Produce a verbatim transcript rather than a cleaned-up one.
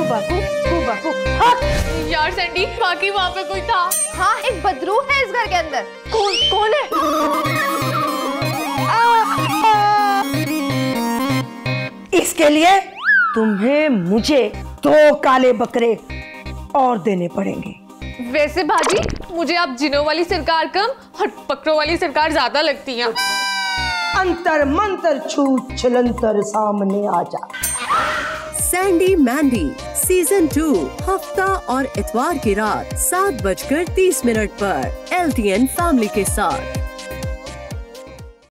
Baku तू Baku हट। यार सैंडी बाकी वहाँ पे कोई था। हाँ एक बदरू है इस घर के अंदर। कौन कौन है? इसके लिए तुम्हें मुझे दो काले बकरे और देने पड़ेंगे। वैसे भाजी मुझे आप जिनों वाली सरकार कम और बकरों वाली सरकार ज्यादा लगती है। अंतर मंतर छूत छलंतर सामने आ जा। सैंडी मैंडी सीजन टू हफ्ता और इतवार की रात सात बजकर तीस मिनट पर एल टी एन फैमिली के साथ।